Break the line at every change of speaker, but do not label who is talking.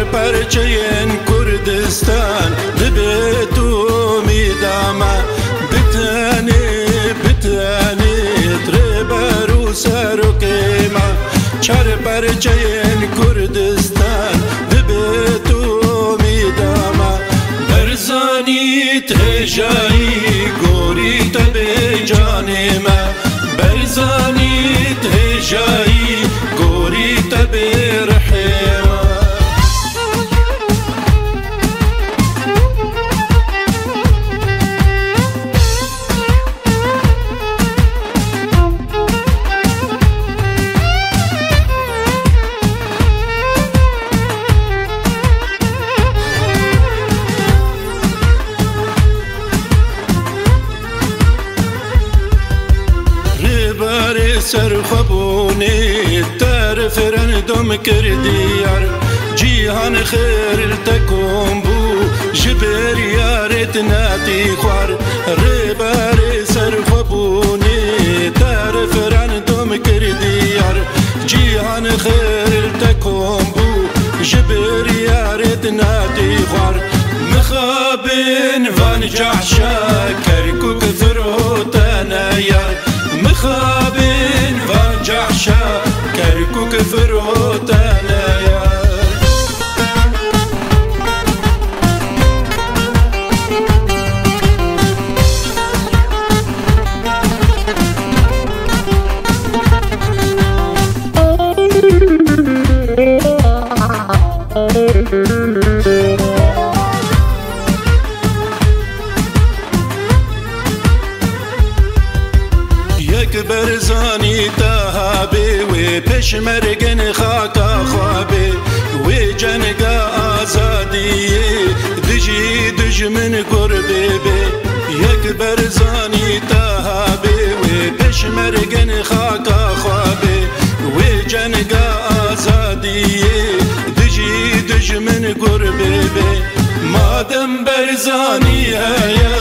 پرچین کردستان دبیتو میدامه بتانی بتانی تربرو سرو کیما چار پرچین کردستان دبیتو میدامه برزانی تجایی گوری تبی جانما برزانی تجایی گوری تبی رحیما سرخبوني تعرف رندم كرديار جيهان خير تكون بو جبر يارت ناتي خوار رباري سرخبوني تعرف رندم كرديار جيهان خير تكون بو جبر يارت ناتي خوار مخابن فان جحشا كركوك ثروتنا يار مخابن وجعشا كركوك فروتنا يا برزاني تهابي وبشمرقن خاكا خوابي وجنقا آزادي دجي دج من قربي بي يك برزاني تهابي وبشمرقن خاكا خوابي وجنقا آزادي دجي دج من قربي بي مادم برزاني هيا